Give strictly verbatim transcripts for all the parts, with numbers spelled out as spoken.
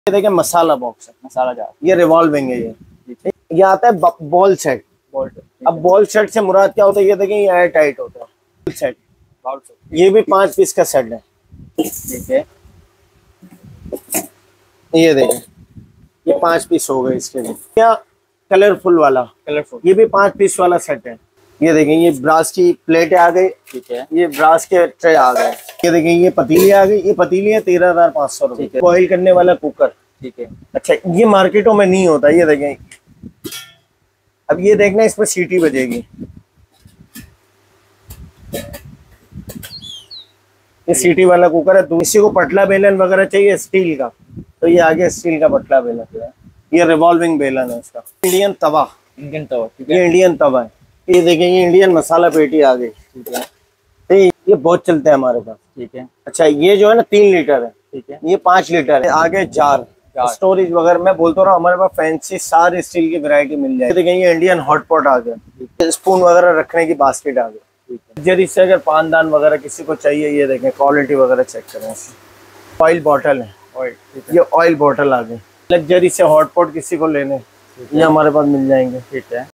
ये देखिए मसाला बॉक्स है, मसाला जार, ये रिवॉल्विंग है। ये ये आता है बॉल सेट। बोल्ट। अब बॉल सेट से मुराद क्या होता है, ये देखिए ये एयर टाइट होता है बॉल सेट। बाउल सेट, ये भी पांच पीस का सेट है। ठीक है। ये देखिए ये पांच पीस हो गए इसके लिए। क्या कलरफुल वाला, कलरफुल, ये भी पांच पीस वाला सेट है। ये देखिए ये ब्रास की प्लेटें आ गई, ठीक है। ये ब्रास के ट्रे आ गए। ये देखिए ये पतीली आ गई, ये पतीली है तेरह हजार पाँच सौ रुपए। बॉइल करने वाला कुकर, ठीक है। अच्छा ये मार्केटों में नहीं होता। ये देखें, अब ये देखना इसमें सीटी बजेगी। ये सीटी वाला कुकर है। किसी को पटला बेलन वगैरह चाहिए स्टील का, तो ये आगे स्टील का पटला बेलन है। ये रिवॉल्विंग बेलन है इसका। इंडियन तवा, इंडियन तवा, ठीक ये है। इंडियन तवा है। ये देखें ये इंडियन मसाला पेटी आ गई, ठीक है। तो ये बहुत चलते हैं हमारे पास, ठीक है। अच्छा ये जो है ना तीन लीटर है, ठीक है। ये पाँच लीटर है। आगे जार, स्टोरेज वगैरह मैं बोलता रहा हूँ, हमारे पास फैंसी सारे स्टील की वैरायटी मिल जाएगी। देखिए ये इंडियन हॉटपॉट आ गया, स्पून वगैरह रखने की बास्केट आ गई। जरी से अगर पानदान वगैरह किसी को चाहिए, ये देखें क्वालिटी वगैरह चेक करें। ऑयल बॉटल है, ऑयल, ये ऑयल बॉटल आ गई। लग्जरी से हॉटपॉट किसी को लेने, ये हमारे पास मिल जाएंगे, ठीक है।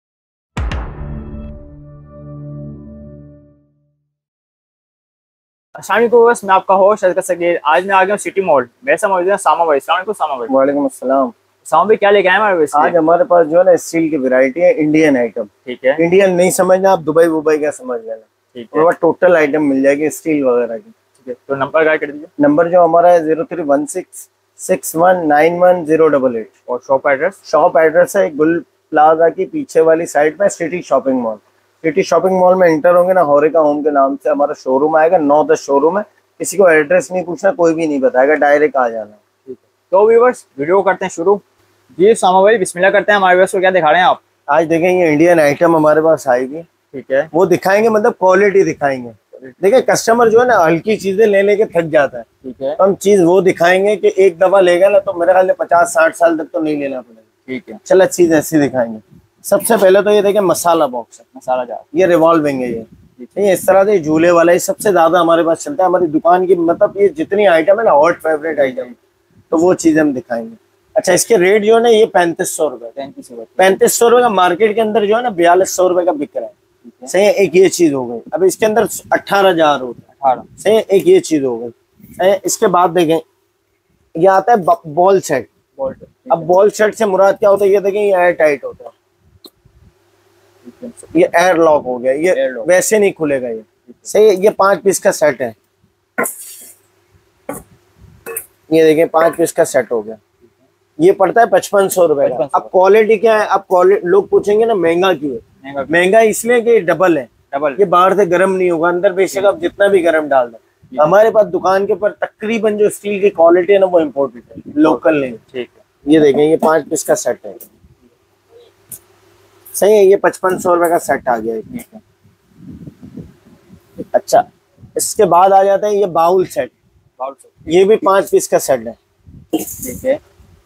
अस्सलाम वालेकुम, बस मैं आपका होस्ट शरकत सगीर। आज मैं आ गया हूँ सिटी मॉल। मेरे साथ मौजूद है सामा भाई। अस्सलाम वालेकुम सामा भाई। वालेकुम अस्सलाम। सामा भाई क्या लेके आए हमारे पास? आज हमारे पास जो है ना स्टील की वैरायटी है, इंडियन आइटम। ठीक है। इंडियन नहीं समझना आप, दुबई वुबई का समझ लेना। ठीक है। और टोटल आइटम मिल जाएगी स्टील वगैरह की। ठीक है, तो नंबर गाइड कर दीजिए। नंबर जो हमारा है zero three one six six one nine one zero double eight. और शॉप एड्रेस? शॉप एड्रेस है गुल प्लाजा की पीछे वाली साइड में, city shopping mall. City shopping mall में एंटर होंगे ना, होरिका होम के नाम से हमारा शोरूम आएगा। नौ दस शोरूम है, किसी को एड्रेस नहीं पूछना, कोई भी नहीं बताएगा, डायरेक्ट आ जाना। ठीक है, तो व्यूअर्स वीडियो करते हैं शुरू। जी सामा भाई बिस्मिल्लाह करते हैं। हमारे व्यूअर्स को क्या दिखा रहे हैं आप? आज देखें ये इंडियन आइटम हमारे पास आएगी, ठीक है। वो दिखाएंगे, मतलब क्वालिटी दिखाएंगे। देखिए कस्टमर जो है ना हल्की चीजें ले लेके थक जाता है, ठीक है। तो हम चीज वो दिखाएंगे कि एक दफा लेगा ना तो मेरे ख्याल से पचास साठ साल तक तो नहीं लेना पड़ेगा। ठीक है, चलो चीज ऐसी दिखाएंगे। सबसे पहले तो ये देखें मसाला बॉक्स है, मसाला जार, ये रिवॉल्विंग है। ये ये इस तरह से झूले वाला ये सबसे ज्यादा हमारे पास चलता है। हमारी दुकान की मतलब ये जितनी आइटम है ना हॉट फेवरेट आइटम, तो वो चीज हम दिखाएंगे। अच्छा इसके रेट जो है ना ये पैंतीस सौ रुपए पैंतीस सौ पैंतीस सौ रुपए का मार्केट के अंदर जो है ना बयालीस सौ रुपए का बिक रहा है। सही है, एक ये चीज हो गई। अब इसके अंदर अट्ठारह हजार होता है, अठारह। सही है, एक ये चीज हो गई। सही है, इसके बाद देखें ये आता है बॉल सेट। बोल्ट। अब बॉल सेट से मुराद क्या होता है, ये देखें ये एयर टाइट होता है, ये एयर लॉक हो गया, ये वैसे नहीं खुलेगा। ये सही है, ये पांच पीस का सेट है। ये देखें पांच पीस का सेट हो गया, ये पड़ता है पचपन सौ रुपए का। अब क्वालिटी क्या है, अब क्वालिटी लोग पूछेंगे ना महंगा क्यों है, महंगा इसलिए कि डबल है, डबल ये बाहर से गर्म नहीं होगा, अंदर बेशक आप जितना भी गर्म डाल दो। हमारे पास दुकान के ऊपर तकरीबन जो स्टील की क्वालिटी है ना वो इम्पोर्टेड है, लोकल नहीं। ठीक है, ये देखें ये पांच पीस का सेट है, सही है, ये पचपन सौ रुपए का सेट आ गया है। अच्छा इसके बाद आ जाता है ये बाउल सेट। बाउल सेट, ये भी पांच पीस का सेट है। ठीक है।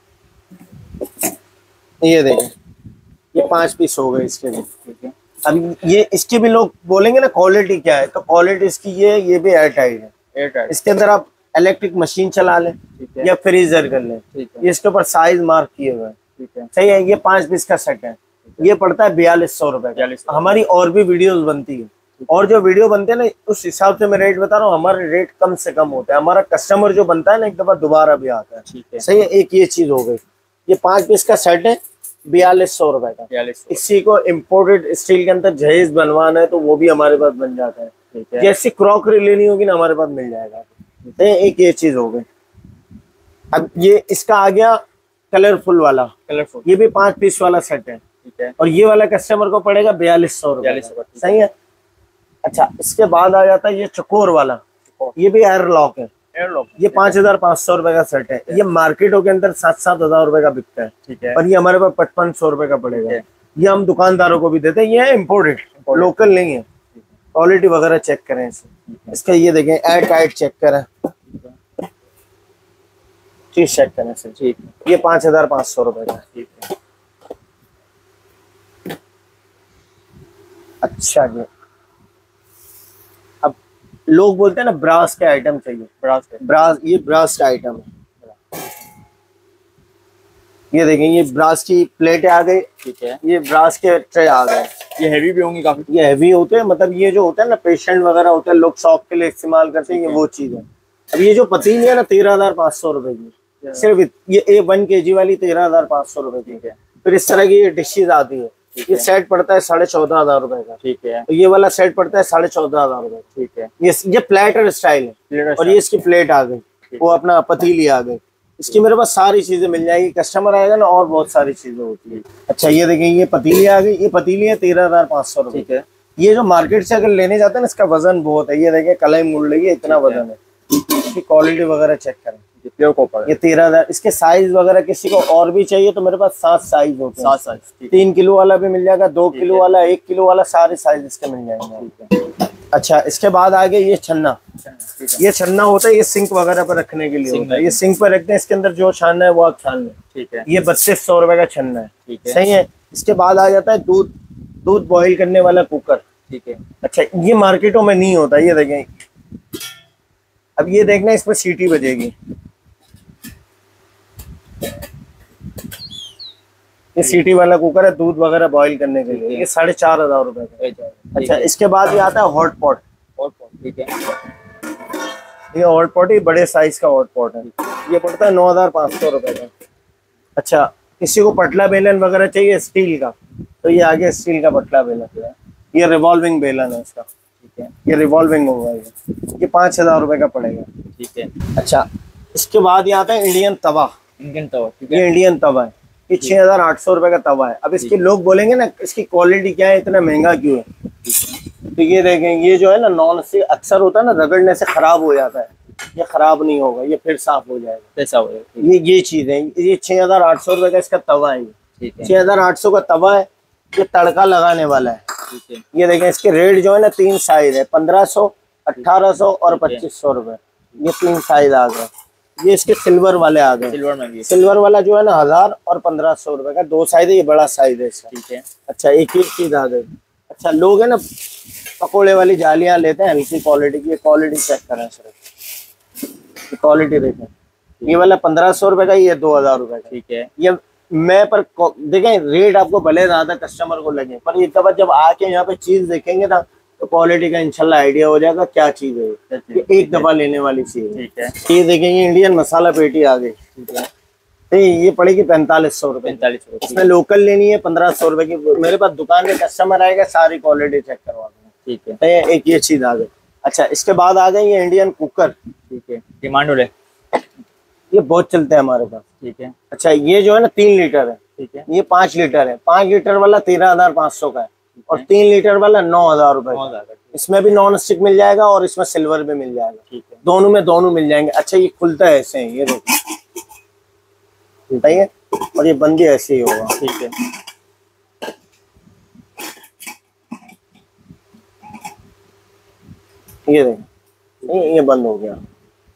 ये देखें ये पांच पीस हो गए इसके भी। ठीक है। अब ये इसकी भी लोग बोलेंगे ना क्वालिटी क्या है, तो क्वालिटी इसकी ये ये भी एयर टाइट है। एयर टाइट, इसके अंदर आप इलेक्ट्रिक मशीन चला लें या फ्रीजर कर लें। ठीक है। ये इसके ऊपर साइज मार्क किए हुए हैं, ठीक है। सही है, ये पांच पीस का सेट है। ये पड़ता है बयालीस सौ रुपए। हमारी और भी वीडियोस बनती है, और जो वीडियो बनते हैं ना उस हिसाब से मैं रेट बता रहा हूँ, हमारे रेट कम से कम होता है। हमारा कस्टमर जो बनता है ना एक दफा दोबारा भी आता है। ठीक है, सही है, एक ये चीज हो गई। ये पांच पीस का सेट है, बयालीस सौ रुपए का। बयालीस। इसी को इम्पोर्टेड स्टील के अंदर जहेज बनवाना है तो वो भी हमारे पास बन जाता है। ठीक है। जैसी क्रॉकरी लेनी होगी ना हमारे पास मिल जाएगा। एक ये चीज हो गई। अब ये इसका आ गया कलरफुल वाला, कलरफुल, ये भी पांच पीस वाला सेट है। ठीक है। और ये वाला कस्टमर को पड़ेगा बयालीस सौ रुपए, सही है। अच्छा इसके बाद आ जाता है ये चकोर वाला, ये भी एयर लॉक है, एयर लॉक, ये पांच हजार पाँच सौ रुपए का सेट है। ये मार्केटों के अंदर सात सात हजार रुपए का बिकता है। ठीक है। और ये हमारे पास पचपन सौ रुपए का पड़ेगा। ये हम दुकानदारों को भी देते हैं, ये है इम्पोर्टेड, लोकल नहीं है। क्वालिटी वगैरह चेक करें इसे, इसका ये देखें एयर टाइट चेक करें, चीज चेक करें इसे। ठीक, ये पांच हजार पाँच सौ रुपए का। ठीक है। अच्छा जी, अब लोग बोलते हैं ना ब्रास के आइटम चाहिए, ब्रास के, ब्रास ये ब्रास का आइटम है। ये देखें, ये ब्रास की प्लेटें आ गई। ठीक है, ये ब्रास के ट्रे आ गए। ये हैवी भी होंगी काफी। ये हैवी होते हैं, मतलब ये जो होता है ना पेशेंट वगैरह होते हैं, लोग शौक के लिए इस्तेमाल करते हैं, ये वो चीज है। अब ये जो पतीली है ना तेरह हजार पाँच सौ रुपए की, सिर्फ ये ए वन के जी वाली तेरह हजार पाँच सौ रुपए की है। फिर इस तरह की ये डिशेज आती है, ये सेट पड़ता है साढ़े चौदह हजार रुपए का। ठीक है, तो ये वाला सेट पड़ता है साढ़े चौदह हजार रुपए। ठीक है, ये ये प्लेटर स्टाइल है, और ये इसकी प्लेट आ गई, वो अपना पतीली आ गई। इसकी मेरे पास सारी चीजें मिल जाएगी, कस्टमर आएगा ना और बहुत सारी चीजें होती है। अच्छा, ये देखिए, ये पतीली आ गई, ये पतीली है तेरह हजार पाँच सौ रुपए। ठीक है, ये जो मार्केट से अगर लेने जाते हैं ना, इसका वजन बहुत है। ये देखिए कलाई मुड़ रही है, इतना वजन है। इसकी क्वालिटी वगैरह चेक करें, प्योर कॉपर। ये तेरह हजार। इसके साइज वगैरह किसी को और भी चाहिए तो मेरे पास सात साइज होते हैं। सात साइज, तीन किलो वाला भी मिल जाएगा, दो किलो वाला, एक किलो वाला, सारे साइज इसके मिल जाएंगे। अच्छा, इसके बाद आगे ये छन्ना। ये छन्ना होता है, ये सिंक वगैरह पर रखने के लिए होता है। ये सिंक पर रखते हैं, इसके अंदर जो छानना है वो आप छान लें। ठीक है, ये बत्तीस सौ रुपए का छन्ना है। ठीक है, सही है। इसके बाद आ जाता है दूध दूध बॉईल करने वाला कुकर। ठीक है, अच्छा, ये मार्केटों में नहीं होता। ये देखें, अब ये देखना, इस पर सीटी बजेगी। ये सीटी वाला कुकर है, दूध वगैरह बॉईल करने के लिए। ये साढ़े चार हजार रुपए का। अच्छा, इसके बाद ये आता है हॉट पॉट। हॉट पॉट, ठीक है, ये हॉट पॉट ही बड़े साइज का हॉट पॉट है। ये पड़ता है नौ हजार पाँच सौ रुपए का। अच्छा, किसी को पटला बेलन वगैरह चाहिए स्टील का, तो ये आगे स्टील का पटला बेलन है। ये रिवॉल्विंग बेलन है इसका। ठीक है, ये रिवॉल्विंग होगा, ये ये पाँच हजार रुपए का पड़ेगा। ठीक है, अच्छा, इसके बाद ये आता है इंडियन तवा। इंडियन तवा, ये इंडियन तवा है, ये छह हजार आठ सौ रुपए का तवा है। अब इसके लोग बोलेंगे ना, इसकी क्वालिटी क्या है, इतना महंगा क्यों है? तो ये देखें, ये जो है ना नॉन स्टिक अक्सर होता है ना, रगड़ने से खराब हो जाता है। ये खराब नहीं होगा, ये फिर साफ हो जाएगा। कैसा हो जाएगा? ये ये चीज है। ये छह हजार आठ सौ रुपए का इसका तवा है। छह हजार आठ सौ का तवा है, ये तड़का लगाने वाला है। ठीक है, ये देखें, इसके रेट जो है ना तीन साइज है, पंद्रह सौ, अठारह सौ और पच्चीस सौ रुपए। ये तीन साइज आ गए। ये इसके सिल्वर वाले आ गए। सिल्वर में भी, सिल्वर वाला जो है ना हजार और पंद्रह सौ रुपए का, दो साइज है, ये बड़ा साइज है इसका। ठीक है, अच्छा, एक ही चीज आ गई। अच्छा, लोग है ना पकोड़े वाली जालियां लेते हैं हल्की क्वालिटी की, क्वालिटी चेक करें सर, क्वालिटी देखें। ये वाला पंद्रह सौ रुपए का, ये दो हजार रुपए का। ठीक है, ये मैं पर देखें, रेट आपको भले ज्यादा कस्टमर को लगे, पर एक बार जब आके यहाँ पे चीज देखेंगे ना, तो क्वालिटी का इंशाल्लाह आइडिया हो जाएगा क्या चीज है। ये एक दफा लेने वाली चीज है। ठीक है, ये देखें, ये इंडियन मसाला पेटी आ गई। ठीक है, तो ये पड़ेगी पैंतालीस सौ रुपए। पैंतालीस सौ इसमें लोकल लेनी है पंद्रह सौ रुपए की। मेरे पास दुकान में कस्टमर आएगा, सारी क्वालिटी चेक करवा दूंगा। ठीक है, तो एक ये चीज आ गई। अच्छा, इसके बाद आ गई ये इंडियन कुकर। ठीक है, डिमांड वाले, ये बहुत चलते हैं हमारे पास। ठीक है, अच्छा, ये जो है ना तीन लीटर है। ठीक है, ये पाँच लीटर है। पाँच लीटर वाला तेरह हजार पाँच सौ का है, और तीन लीटर वाला नौ हजार रुपए। इसमें भी नॉन स्टिक मिल जाएगा और इसमें सिल्वर भी मिल जाएगा। ठीक है, दोनों में दोनों मिल जाएंगे। अच्छा, ये खुलता है ऐसे, ये देखिए, बताइए, और ये बंदी ऐसे ही होगा। ठीक है, ये देखिए, ये बंद हो गया।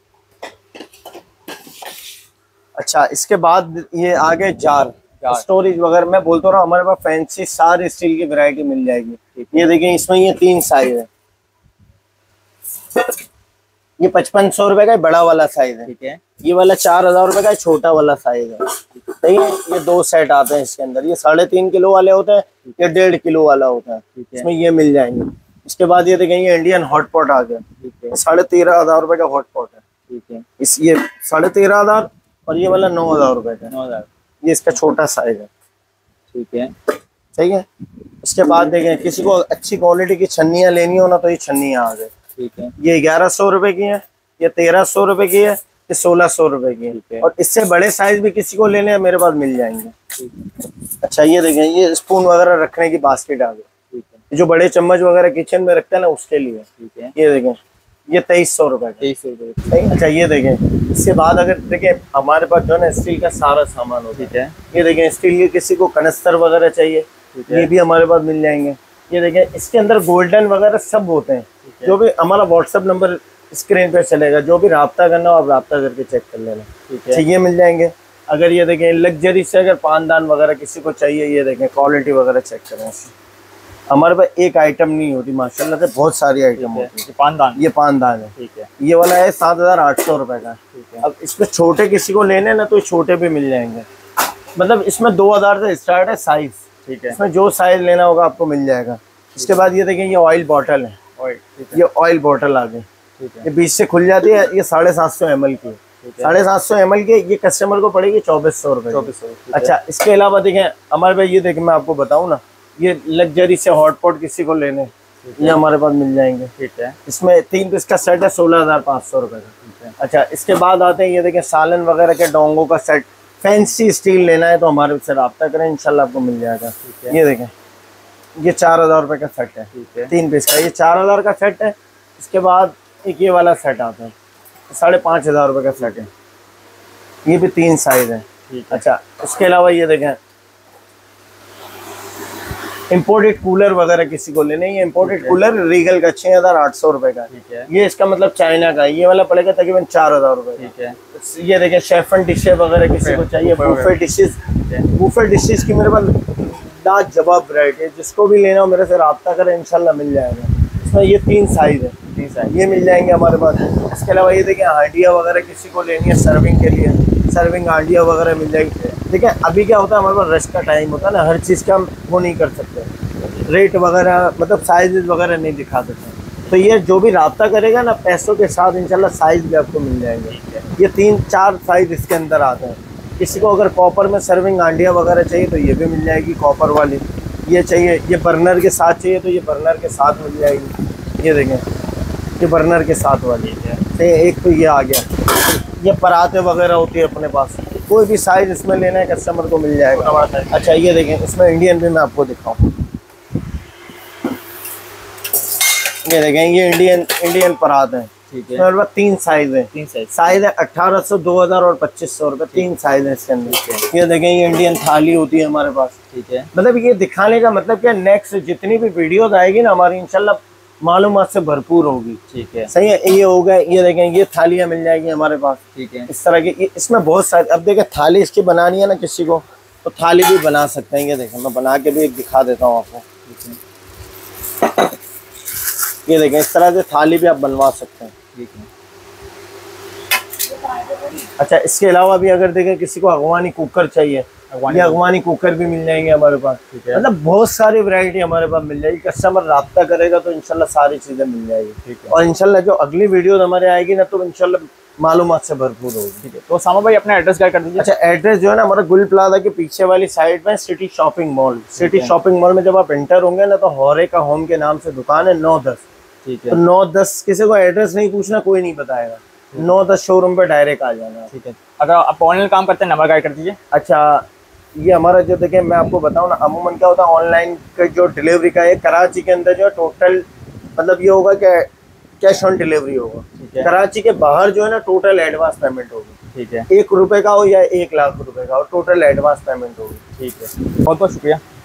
अच्छा, इसके बाद ये आगे जार, स्टोरेज वगैरह मैं बोलता रहा, हमारे पास फैंसी सारी स्टील की वैरायटी मिल जाएगी। ये देखिए, इसमें ये तीन साइज है। ये पचपन सौ रुपए का बड़ा वाला साइज है। ठीक है, ये वाला चार हजार रुपए का छोटा वाला साइज है। सही है, ये दो सेट आते हैं इसके अंदर। ये साढ़े तीन किलो वाले होते हैं, ये डेढ़ किलो वाला होता है। इसमें ये मिल जाएंगे। इसके बाद ये देखें, ये इंडियन हॉट पॉट आ गया। ठीक है, साढ़े तेरह हजार रुपए का हॉट पॉट है। ठीक है, इस ये साढ़े तेरह हजार और ये वाला नौ हजार रुपए का। नौ हजार ये इसका छोटा साइज है। ठीक है, सही है। इसके बाद देखें, किसी को अच्छी क्वालिटी की छन्नियाँ लेनी हो ना, तो ये छन्नियाँ आ गए। ठीक है, ये ग्यारह सौ रुपए की है, ये तेरह सौ रुपए की है, ये सोलह सौ रुपए की है, और इससे बड़े साइज भी किसी को लेने हैं मेरे पास मिल जाएंगे। ठीक है, अच्छा, ये देखें, ये स्पून वगैरह रखने की बास्केट आ गई। ठीक है, जो बड़े चम्मच वगैरह किचन में रखते हैं ना, उसके लिए। ठीक है, ये देखें, ये तेईस सौ रुपए तेईस सौ रुपए। अच्छा, ये देखें, इसके बाद अगर देखें, हमारे पास जो है ना स्टील का सारा सामान होता है। ठीक है, ये देखें, स्टील के किसी को कनस्तर वगैरह चाहिए, ये भी हमारे पास मिल जाएंगे। ये देखें, इसके अंदर गोल्डन वगैरह सब होते हैं। जो भी हमारा व्हाट्सएप नंबर स्क्रीन पे चलेगा, जो भी राब्ता करना हो आप राब्ता करके चेक कर लेना। ठीक है, ये मिल जाएंगे। अगर ये देखें, लग्जरी से अगर पानदान वगैरह किसी को चाहिए, ये देखें, क्वालिटी वगैरह चेक करें। हमारे पास एक आइटम नहीं होती, माशाल्लाह से बहुत सारी आइटम होती है। पानदान, ये पानदान है। ठीक है, ये वाला है सात हजार आठ सौ रुपए का। ठीक है, अब इसमें छोटे किसी को लेने ना, तो छोटे भी मिल जाएंगे। मतलब इसमें दो हजार से स्टार्ट है साइज। ठीक है, इसमें जो साइज लेना होगा आपको मिल जाएगा। इसके बाद ये देखिए ये ऑयल बॉटल है, ये ऑयल बॉटल आ गई, ये बीच से खुल जाती है, ये साढ़े सात सौ एम एल की, साढ़े सात सौ एम एल की, ये कस्टमर को पड़ेगी चौबीस सौ रुपए। चौबीस सौ। अच्छा, इसके अलावा देखें हमारे भाई, ये देखें मैं आपको बताऊं ना, ये लग्जरी से हॉटपॉट किसी को लेने, ये हमारे पास मिल जाएंगे। ठीक है, इसमें तीन पीस का सेट है, सोलह हजार पाँच सौ रुपए का। अच्छा, इसके बाद आते हैं ये देखें सालन वगैरह के डोंगों का सेट, फैंसी स्टील लेना है तो हमारे से रब्ता करें, इंशाल्लाह आपको मिल जाएगा। ये देखें ये चार हजार रुपए का सेट है, ठीक है, तीन पीस का, ये चार हजार का सेट है। इसके बाद एक ये वाला सेट आता है, साढ़े पाँच हजार रुपये का सेट है, ये भी तीन साइज है। अच्छा, इसके अलावा ये देखें इम्पोर्टेड कूलर वगैरह किसी को लेने, ये इम्पोर्टेड कूलर रीगल का छः हजार आठ सौ रुपये का, ठीक है, ये इसका मतलब चाइना का, ये वाला पड़ेगा तकरीबन चार हजार रुपये, ठीक है। ये देखें शेफन डिशे वगैरह किसी को चाहिए, बूफे डिशेज, बूफे डिशेज की मेरे पास लाजवाब वैरायटी है, जिसको भी लेना हो मेरे से रब्ता करें, इंशाल्लाह मिल जाएगा। इसमें ये तीन साइज है, तीन साइज ये मिल जाएंगे हमारे पास। इसके अलावा ये देखिए हांडिया वगैरह किसी को लेनी है सर्विंग के लिए, सर्विंग हांडिया वगैरह मिल जाएगी। ठीक है, अभी क्या होता है हमारे पास रश का टाइम होता है ना, हर चीज़ का हम वो नहीं कर सकते, रेट वगैरह मतलब साइज वगैरह नहीं दिखा सकते, तो ये जो भी रब्ता करेगा ना पैसों के साथ इंशाल्लाह साइज भी आपको मिल जाएंगे। ये तीन चार साइज इसके अंदर आते हैं। किसी को अगर कॉपर में सर्विंग हांडिया वगैरह चाहिए तो ये भी मिल जाएगी, कॉपर वाली। ये चाहिए, ये बर्नर के साथ चाहिए तो ये बर्नर के साथ मिल जाएगी। ये देखें ये बर्नर के साथ वाली है। एक तो ये आ गया, ये पराते वगैरह होती है अपने पास, कोई भी साइज इसमें लेना है कस्टमर को मिल जाएगा। अच्छा, ये देखें इसमें इंडियन भी मैं आपको दिखाऊं, ये देखें ये इंडियन इंडियन परात है, ठीक है, मेरे पास तीन साइज है, तीन साइज साइज है अठारह सौ, दो हजार और पच्चीस सौ रुपये, तीन साइज है इसके अंदर। ये देखें ये इंडियन थाली होती है हमारे पास, ठीक है, मतलब ये दिखाने का मतलब क्या, नेक्स्ट जितनी भी वीडियोस आएगी ना हमारी इंशाल्लाह मालूमात से भरपूर होगी। ठीक है, सही है। ये हो गया, ये देखें ये थालियाँ मिल जाएगी हमारे पास, ठीक है, इस तरह की। इसमें बहुत सारी, अब देखें थाली इसकी बनानी है ना किसी को तो थाली भी बना सकते हैं। ये देखें मैं बना के भी एक दिखा देता हूँ आपको, ये देखें इस तरह से थाली भी आप बनवा सकते हैं। ठीक है, अच्छा, इसके अलावा भी अगर देखें किसी को अगवानी कुकर चाहिए, ये अगवानी कुकर भी मिल जाएंगे हमारे पास। मतलब बहुत सारी वैरायटी हमारे पास मिल जाएगी, कस्टमर रब्ता करेगा तो इंशाल्लाह सारी चीजें मिल जाएगी। ठीक है, और इंशाल्लाह जो अगली वीडियो हमारे आएगी ना तो इंशाल्लाह मालूमात से भरपूर होगी। ठीक है, तो सामा भाई अपना एड्रेस क्या कर दीजिए। अच्छा, एड्रेस जो है ना हमारा गुल प्लाजा के पीछे वाली साइड में city shopping mall, city shopping mall में जब आप एंटर होंगे ना तो हौरे का होम के नाम से दुकान है, नौ दस। ठीक है, तो नौ दस किसी को एड्रेस नहीं पूछना, कोई नहीं बताएगा, नौ दस शोरूम पे डायरेक्ट आ जाना। ठीक है, अगर आप ऑनलाइन काम करते हैं नंबर गाइड कर दीजिए। अच्छा, ये हमारा जो देखें मैं आपको बताऊं ना, अमूमन क्या होता है ऑनलाइन का जो डिलीवरी का है, कराची के अंदर जो है टोटल मतलब ये होगा कि कैश ऑन डिलीवरी होगा। ठीक है, कराची के बाहर जो है ना टोटल एडवांस पेमेंट होगी। ठीक है, एक रुपए का हो या एक लाख रुपए का हो, टोटल एडवांस पेमेंट होगी। ठीक है, बहुत बहुत शुक्रिया।